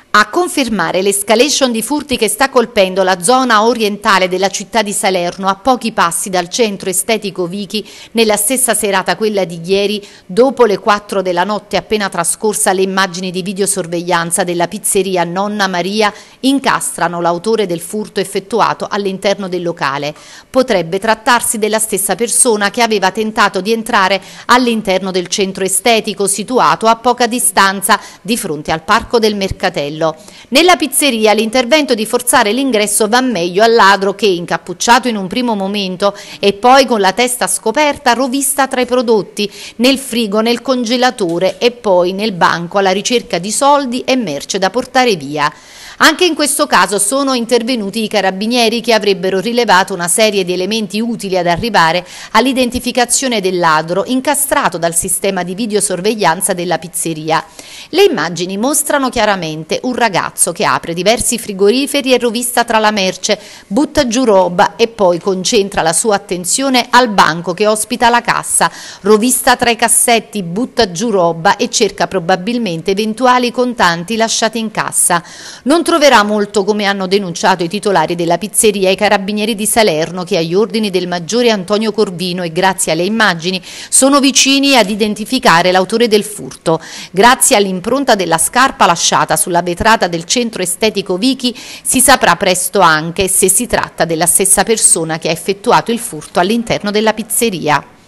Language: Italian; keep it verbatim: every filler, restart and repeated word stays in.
A confermare l'escalation di furti che sta colpendo la zona orientale della città di Salerno, a pochi passi dal centro estetico Vichi, nella stessa serata quella di ieri, dopo le quattro della notte appena trascorsa, le immagini di videosorveglianza della pizzeria Nonna Maria incastrano l'autore del furto effettuato all'interno del locale. Potrebbe trattarsi della stessa persona che aveva tentato di entrare all'interno del centro estetico situato a poca distanza di fronte al Parco del Mercatello. Nella pizzeria l'intervento di forzare l'ingresso va meglio al ladro che, incappucciato in un primo momento e poi con la testa scoperta, rovista tra i prodotti, nel frigo, nel congelatore e poi nel banco alla ricerca di soldi e merce da portare via. Anche in questo caso sono intervenuti i carabinieri che avrebbero rilevato una serie di elementi utili ad arrivare all'identificazione del ladro incastrato dal sistema di videosorveglianza della pizzeria. Le immagini mostrano chiaramente un ragazzo che apre diversi frigoriferi e rovista tra la merce, butta giù roba e poi concentra la sua attenzione al banco che ospita la cassa, rovista tra i cassetti, butta giù roba e cerca probabilmente eventuali contanti lasciati in cassa. Non troverà molto, come hanno denunciato i titolari della pizzeria e i carabinieri di Salerno, che agli ordini del maggiore Antonio Corvino e grazie alle immagini sono vicini ad identificare l'autore del furto. Grazie all'impronta della scarpa lasciata sulla vetrata del centro estetico Vichi si saprà presto anche se si tratta della stessa persona che ha effettuato il furto all'interno della pizzeria.